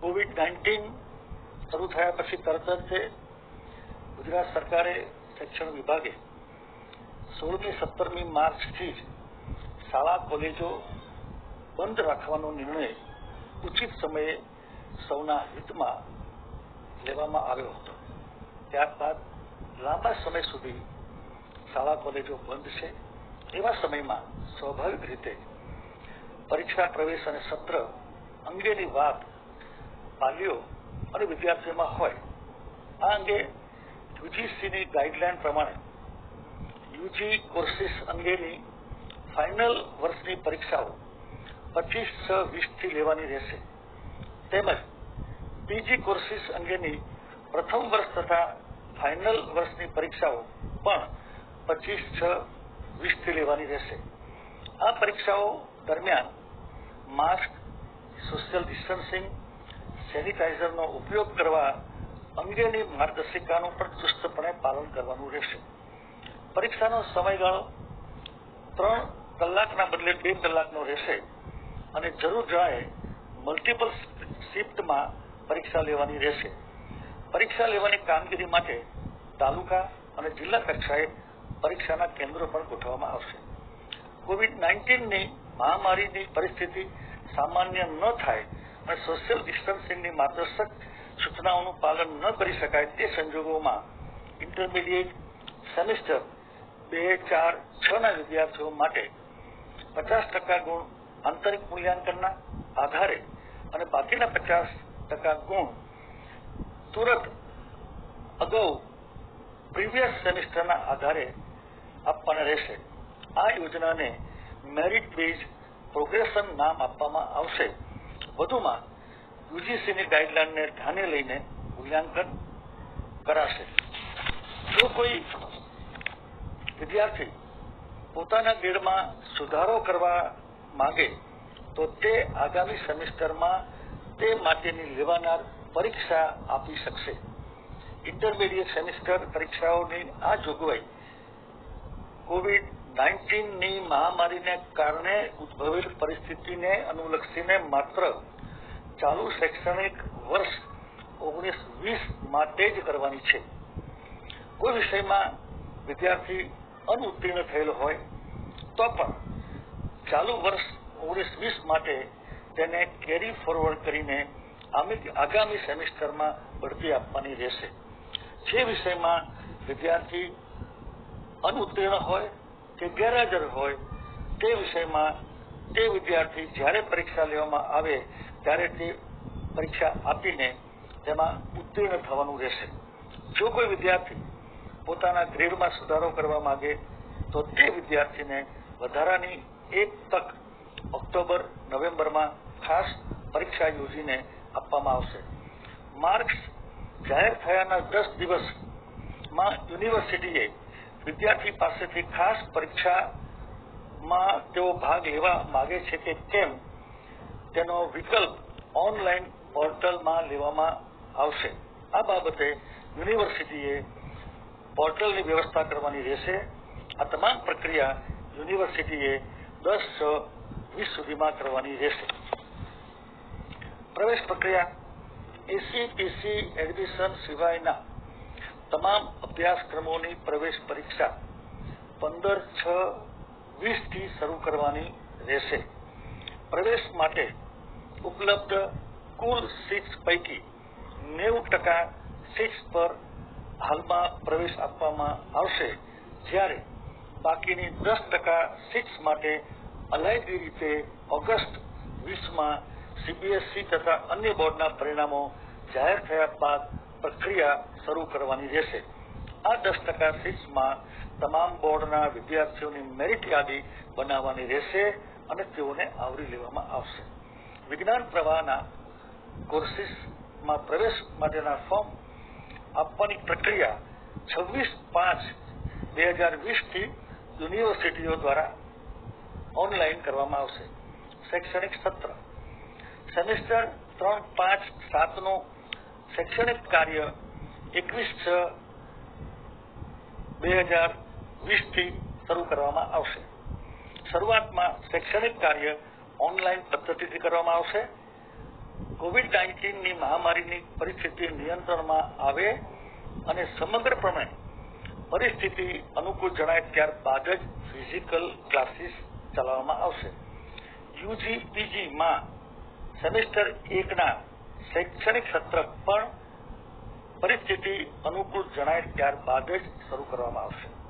COVID-19 શરૂ થયા પછી તરત જ ગુજરાત સરકારે શિક્ષણ વિભાગે 16મી 17મી માર્ચથી શાળા કોલેજો બંધ રાખવાનો નિર્ણય ઉચિત સમયે સૌના હિતમાં લેવામાં આવ્યો હતો। ત્યારબાદ લાંબા સમય સુધી શાળા કોલેજો બંધ છે। એવા સમયમાં સ્વાભાવિક રીતે પરીક્ષા પ્રવેશ અને સત્ર અંગેની વાત વાલીઓ અને વિદ્યાર્થીઓમાં હોય। આ અંગે યુજીસીની ગાઈડલાઈન પ્રમાણે યુજી કોર્સીસ અંગેની ફાઇનલ વર્ષની પરીક્ષાઓ 25/6/20થી લેવાની રહેશે, તેમજ પીજી કોર્સીસ અંગેની પ્રથમ વર્ષ તથા ફાઇનલ વર્ષની પરીક્ષાઓ પણ 25/6/20થી લેવાની રહેશે। આ પરીક્ષાઓ દરમિયાન માસ્ક, સોશિયલ ડિસ્ટન્સિંગ, સેનિટાઇઝરનો ઉપયોગ કરવા અંગેની માર્ગદર્શિકાનું પણ ચુસ્તપણે પાલન કરવાનું રહેશે। પરીક્ષાનો સમયગાળો 3 કલાકના બદલે 2 કલાકનો રહેશે અને જરૂર જણાય મલ્ટિપલ શિફ્ટમાં પરીક્ષા લેવાની રહેશે। પરીક્ષા લેવાની કામગીરી માટે તાલુકા અને જિલ્લા કક્ષાએ પરીક્ષાના કેન્દ્રો પણ ગોઠવવામાં આવશે। કોવિડ-19ની મહામારીની પરિસ્થિતિ સામાન્ય ન થાય અને સોશિયલ ડિસ્ટન્સિંગની માર્ગદર્શક સૂચનાઓનું પાલન ન કરી શકાય તે સંજોગોમાં ઇન્ટરમીડિયેટ સેમિસ્ટર 2, 4, 6ના વિદ્યાર્થીઓ માટે 50% ગુણ આંતરિક મૂલ્યાંકનના આધારે અને બાકીના 50% ગુણ તુરંત અગાઉ પ્રીવિયસ સેમિસ્ટરના આધારે આપવાના રહેશે। આ યોજનાને મેરિટ બેઝ પ્રોગ્રેશન નામ આપવામાં આવશે। વધુમાં યુજીસીની ગાઈડલાઈનને ધ્યાને લઈને મૂલ્યાંકન કરાશે। જો કોઈ વિદ્યાર્થી પોતાના ગ્રેડમાં સુધારો કરવા માંગે તો તે આગામી સેમિસ્ટરમાં તે માટેની લેવાનાર પરીક્ષા આપી શકશે। ઇન્ટરમીડિયેટ સેમિસ્ટર પરીક્ષાઓની આ જોગવાઈ કોવિડ-19ની મહામારીને કારણે ઉદ્ભવેલ પરિસ્થિતિને અનુલક્ષીને માત્ર ચાલુ શૈક્ષણિક વર્ષ 19-20 માટે જ કરવાની છે। કોઈ વિષયમાં વિદ્યાર્થી અનુત્તીર્ણ થયેલો હોય તો પણ ચાલુ વર્ષ 19-20 માટે તેને કેરી ફોરવર્ડ કરીને આગામી સેમિસ્ટરમાં બઢતી આપવાની રહેશે। જે વિષયમાં વિદ્યાર્થી અનુત્તીર્ણ હોય કે ગેરહાજર હોય તે વિષયમાં તે વિદ્યાર્થી જ્યારે પરીક્ષા લેવામાં આવે ત્યારે તે પરીક્ષા આપીને તેમાં ઉત્તીર્ણ થવાનું રહેશે। જો કોઈ વિદ્યાર્થી પોતાના ગ્રેડમાં સુધારો કરવા માંગે તો તે વિદ્યાર્થીને વધારાની એક તક ઓક્ટોબર-નવેમ્બરમાં ખાસ પરીક્ષા યોજીને આપવામાં આવશે। માર્ક્સ જાહેર થયાના 10 દિવસમાં યુનિવર્સિટીએ વિદ્યાર્થી પાસેથી ખાસ પરીક્ષામાં તેઓ ભાગ લેવા માંગે છે કે કેમ તેનો વિકલ્પ ઓનલાઈન પોર્ટલમાં લેવામાં આવશે। આ બાબતે યુનિવર્સિટીએ પોર્ટલની વ્યવસ્થા કરવાની રહેશે। આ તમામ પ્રક્રિયા યુનિવર્સિટીએ 10/6/20 સુધીમાં કરવાની રહેશે। પ્રવેશ પ્રક્રિયા એસસીપીસી એડમિશન સિવાયના તમામ અભ્યાસક્રમોની પ્રવેશ પરીક્ષા 15/6/20થી શરૂ કરવાની રહેશે। પ્રવેશ માટે ઉપલબ્ધ કુલ સીટ્સ પૈકી 90% સીટ્સ પર હાલમાં પ્રવેશ આપવામાં આવશે, જ્યારે બાકીની 10% સીટ્સ માટે અલાયદી રીતે ઓગસ્ટ 20માં સીબીએસઈ તથા અન્ય બોર્ડના પરિણામો જાહેર થયા બાદ પ્રક્રિયા શરૂ કરવાની રહેશે। આ 10% સીટ્સમાં તમામ બોર્ડના વિદ્યાર્થીઓની મેરિટ યાદી બનાવવાની રહેશે અને તેઓને આવરી લેવામાં આવશે। વિજ્ઞાન પ્રવાહના કોર્સીસમાં પ્રવેશ માટેના ફોર્મ આપવાની પ્રક્રિયા 26/5/2020થી યુનિવર્સિટીઓ દ્વારા ઓનલાઈન કરવામાં આવશે। શૈક્ષણિક સત્ર સેમેસ્ટર 3, 5, 7નું શૈક્ષણિક કાર્ય 21/6/2020થી શરૂ કરવામાં આવશે। શરૂઆતમાં શૈક્ષણિક કાર્ય ઓનલાઈન પદ્ધતિથી કરવામાં આવશે। કોવિડ-19ની મહામારીની પરિસ્થિતિ નિયંત્રણમાં આવે અને સમગ્રપણે પરિસ્થિતિ અનુકૂળ જણાય ત્યારબાદ જ ફિઝિકલ ક્લાસીસ ચલાવવામાં આવશે. યુજી પીજીમાં સેમેસ્ટર 1ના શૈક્ષણિક સત્ર પણ પરિસ્થિતિ અનુકૂળ જણાય ત્યારબાદ જ શરૂ કરવામાં આવશે.